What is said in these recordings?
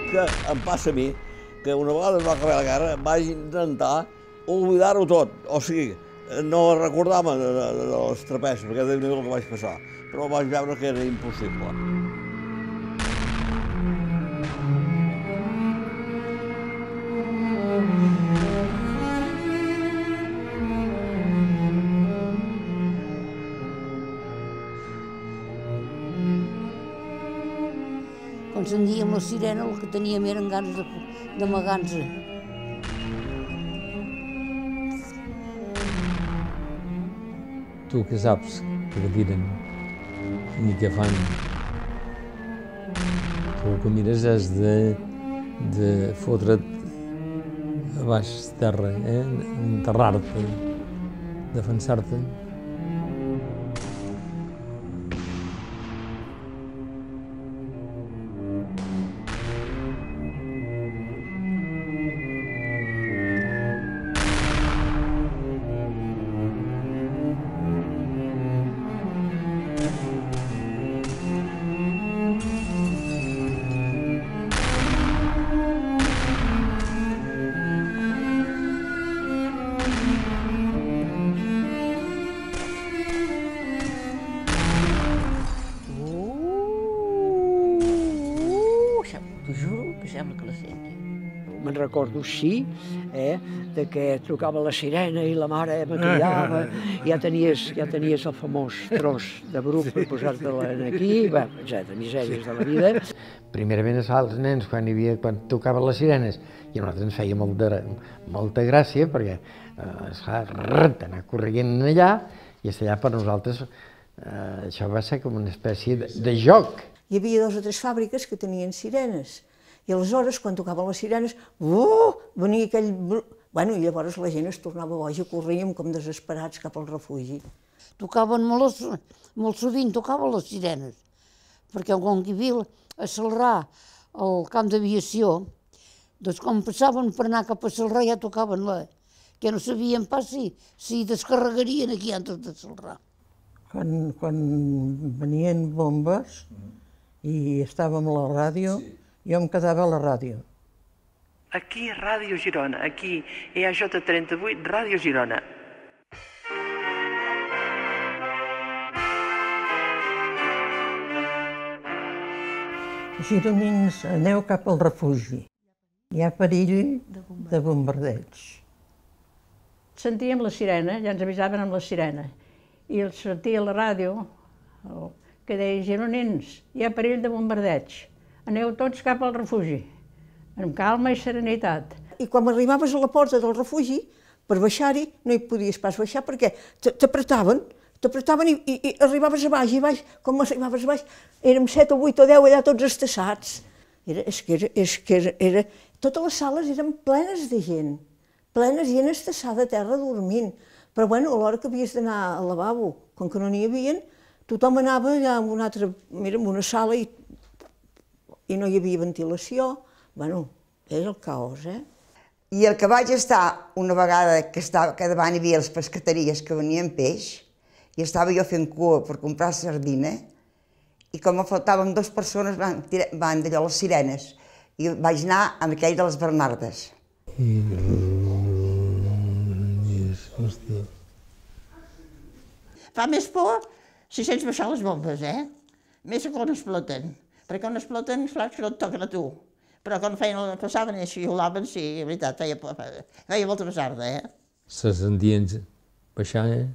que em passa a mi, que una vegada va acabar la guerra vaig intentar oblidar-ho tot, o sigui, no recordar-me dels trapezis, perquè Déu-n'hi-do el que vaig passar, però vaig veure que era impossible. Quan sentíem la sirena el que teníem eren ganes d'amagar-nos. Tu que saps que tiren i què fan, tu el que mires és de fotre't a baix terra, enterrar-te, defensar-te. T'ho juro que sembla que la senti. Me'n recordo, sí, de que trucava la sirena i la mare me cridava, ja tenies el famós tros de bruc per posar-te-la aquí, etcètera, misèries de la vida. Primerament els nens, quan tocaven les sirenes, i a nosaltres ens feia molta gràcia, perquè anar corrent allà, i allà per nosaltres això va ser com una espècie de joc. Hi havia 2 o 3 fàbriques que tenien sirenes, i aleshores, quan tocaven les sirenes, venia aquell... Bueno, i llavors la gent es tornava boja, corríem com desesperats cap al refugi. Tocaven molt sovint, tocaven les sirenes, perquè quan hi havia a Celrà, al camp d'aviació, doncs quan passaven per anar cap a Celrà ja tocaven que no sabien pas si descarregarien aquí antes de Celrà. Quan venien bombes i estàvem a la ràdio, jo em quedava a la ràdio. Aquí Ràdio Girona, aquí EAJ38, Ràdio Girona. Gironins, aneu cap al refugi. Hi ha perill de bombardeig. Sentíem la sirena, ja ens avisaven amb la sirena, i el sortia a la ràdio que deia: gironins, hi ha perill de bombardeig, aneu tots cap al refugi, amb calma i serenitat. I quan arribaves a la porta del refugi, per baixar-hi no hi podies pas baixar perquè t'apretaven i arribaves a baix, i baix, com arribaves a baix, érem 7 o 8 o 10 allà tots estassats. Totes les sales eren plenes de gent, plenes, gent estassada a terra dormint. Però bueno, a l'hora que havies d'anar al lavabo, com que no n'hi havia, tothom anava allà en una sala i no hi havia ventilació. Bueno, era el caos, I el que vaig estar una vegada que davant hi havia les pescateries que venien peix, i estava jo fent cua per comprar sardina, i com me faltaven 2 persones van d'allò les sirenes, i vaig anar amb aquell de les Bernardes. Fa més por si sents baixar les bombes, Més que quan exploten. Perquè quan exploten, clar, que no et toquen a tu. Però quan passaven i xiulaven, sí, de veritat, feia molta pesarda, Se sentien baixar,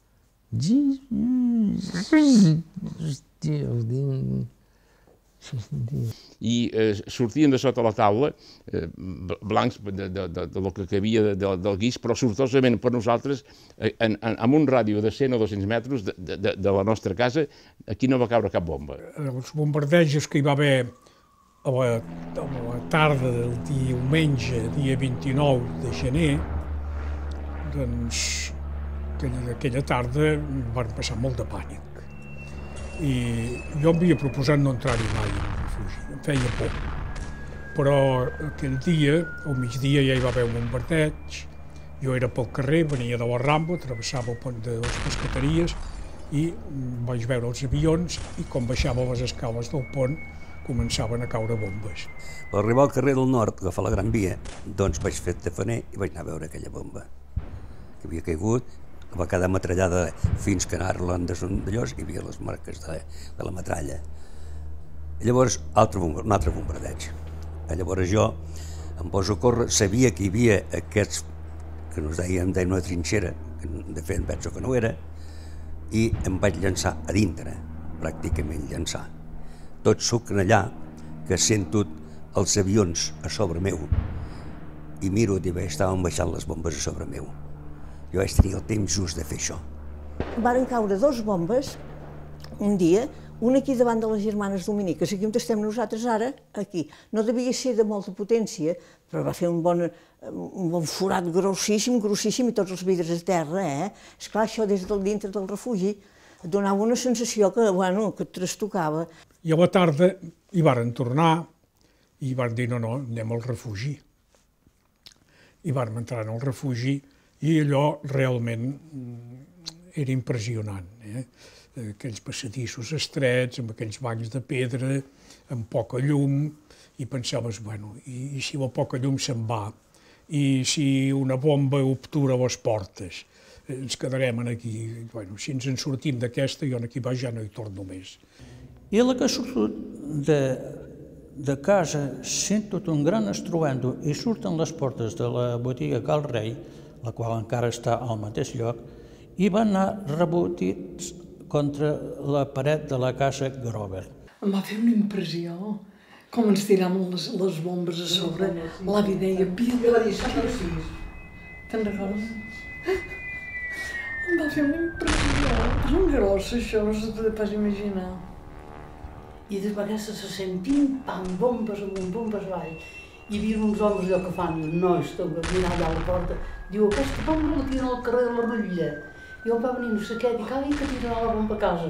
I sortien de sota la taula, blancs del que havia del guix, però sortosament per nosaltres, amb un ràdio de 100 o 200 metres de la nostra casa, aquí no va caure cap bomba. Els bombardejos que hi va haver a la tarda del diumenge, dia 29 de gener, doncs aquella tarda van passar molt de pànic. I jo em havia proposat no entrar-hi mai en el refugi, em feia por. Però aquell dia, al migdia, ja hi va haver un bombardeig, jo era pel carrer, venia de la Rambla, travessava el pont de les pescateries i vaig veure els avions i quan baixava les escales del pont, començaven a caure bombes. Per arribar al carrer del Nord, agafar la Gran Via, doncs vaig fer tafaner i vaig anar a veure aquella bomba que havia caigut, va quedar metrallada fins que anaren d'allò, hi havia les marques de la metralla. Llavors, un altre bombardeig. Llavors jo em poso a córrer, sabia que hi havia aquests, que ens deien una trinxera, que de fet penso que no era, i em vaig llançar a dintre, pràcticament llançar. Tot sucre allà, que sento els avions a sobre meu, i miro i estaven baixant les bombes a sobre meu. Jo vaig tenir el temps just de fer això. Varen caure 2 bombes un dia, una aquí davant de les Germanes Dominiques, aquí on estem nosaltres ara, aquí. No devia ser de molta potència, però va fer un bon forat grossíssim, i tots els vidres a terra, Esclar, això des del dintre del refugi et donava una sensació que et trastocava. I a la tarda hi varen tornar i van dir no, anem al refugi. I vam entrar en el refugi i allò realment era impressionant. Aquells passadissos estrets, amb aquells banys de pedra, amb poca llum, i pensaves, i si la poca llum se'n va, i si una bomba obtura les portes, ens quedarem aquí. Si ens en sortim d'aquesta, jo aquí baix ja no hi torno més. I la que ha sortit de casa sent tot un gran estruendo i surten les portes de la botiga Cal Rei, la qual encara està al mateix lloc, i van anar rebotits contra la paret de la casa Grover. Em va fer una impressió, com ens tiraven les bombes a sobre. L'avi deia, Pila, te'n recordes? Em va fer una impressió, tan grossa això, no se t'ho pots imaginar. I de vegades se sent pim-pam, bombes amunt, bombes avall. Hi havia uns homes allò que fan, nois, que mirar allà a la porta, diu, aquesta bomba la tiren al carrer de la Rotlla. I on va venir no sé què, dic, ai, que tirarà la bomba a casa.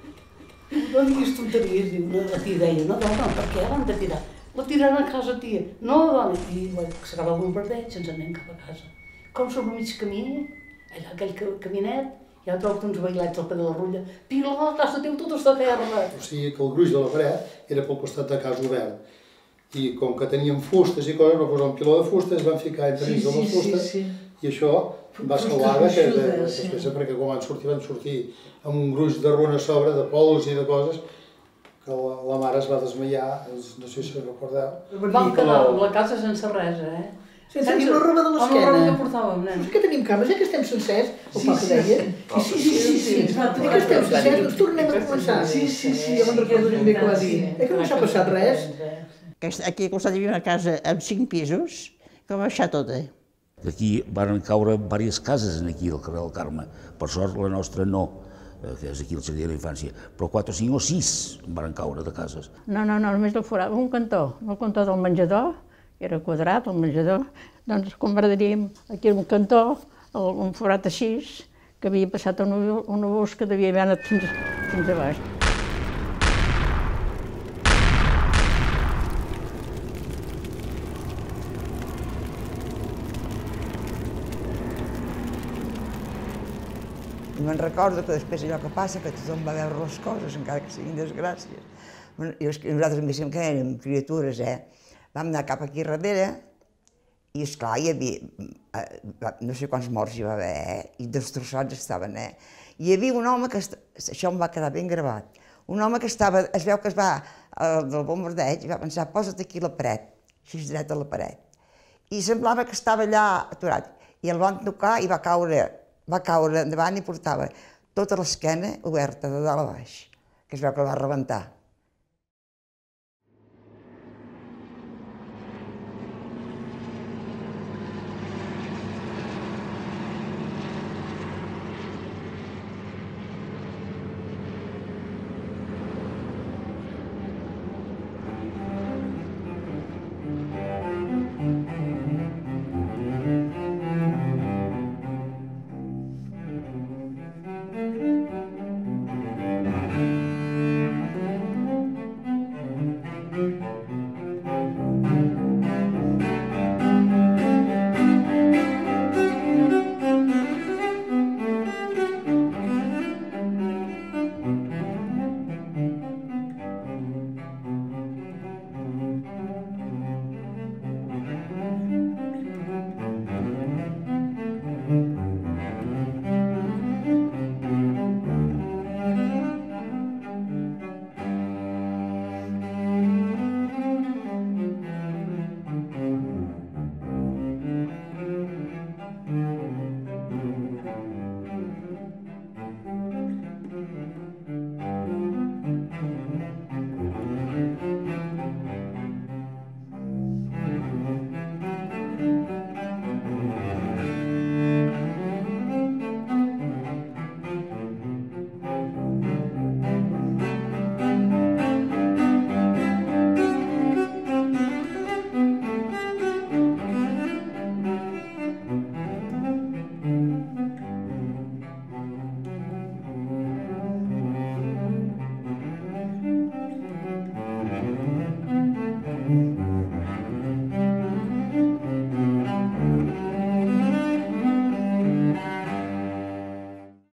No diguis tonteries, diu, la tia deia, no, dona, per què l'han de tirar? La tiraran a casa, tia. No, dona. I s'acaba el bombardeig, ens anem cap a casa. Com som a mig camí, allà aquell caminet, ja trobo uns bailets al peu de la Rotlla. Pila, la casa teu tot està a terra. O sigui que el gruix de la paret era pel costat de casa obert. I com que teníem fustes i coses, va posar un piló de fustes, van ficar entre dins de les fustes, i això va salvar després, perquè quan van sortir amb un gruix de runes a sobre, de pols i de coses, que la mare es va desmaiar, no sé si recordeu. Vam quedar la casa sense res, Sense la roba de l'esquena. Amb la roba que portàvem, nen. És que tenim cames, que estem sencers, el pa que deia. Sí. Que estem sencers, doncs tornem a començar. Sí, ja me'n recordo ben bé que va dir. Que no s'ha passat res. Aquí al costat hi havia una casa amb 5 pisos, que va baixar tota. Aquí van caure diverses cases aquí al carrer del Carme. Per sort la nostra no, que és aquí el jardí de la infància, però 4, 5 o 6 van caure de cases. No, només el forat, un cantó, el cantó del menjador, que era quadrat, el menjador, doncs convertiríem aquí un cantó, un forat així, que havia passat una bus que devia haver anat fins a baix. I me'n recordo que després allò que passa, que tothom va veure les coses, encara que siguin desgràcies. Nosaltres diguéssim que érem criatures, Vam anar cap aquí darrere i, esclar, hi havia no sé quants morts hi va haver, i destrossats estaven, Hi havia un home que, això em va quedar ben gravat, un home que estava, es veu que es va del bombardeig i va pensar, posa't aquí a la paret, així dret a la paret. I semblava que estava allà aturat, i el van tocar i va caure endavant i portava tota l'esquena oberta de dalt a baix, que es veu que el va rebentar.